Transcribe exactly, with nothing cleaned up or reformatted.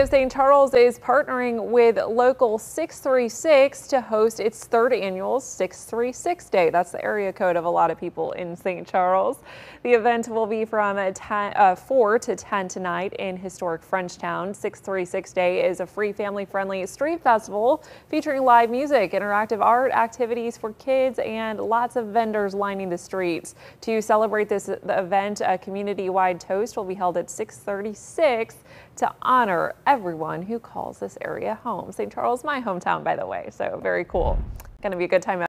of Saint Charles is partnering with Local six three six to host its third annual six three six Day. That's the area code of a lot of people in Saint Charles. The event will be from ten, uh, four to ten tonight in historic Frenchtown. six three six Day is a free family-friendly street festival featuring live music, interactive art, activities for kids, and lots of vendors lining the streets. To celebrate this event, a community-wide toast will be held at six thirty-six to honor everyone who calls this area home. Saint Charles, my hometown, by the way, so very cool. Going to be a good time out.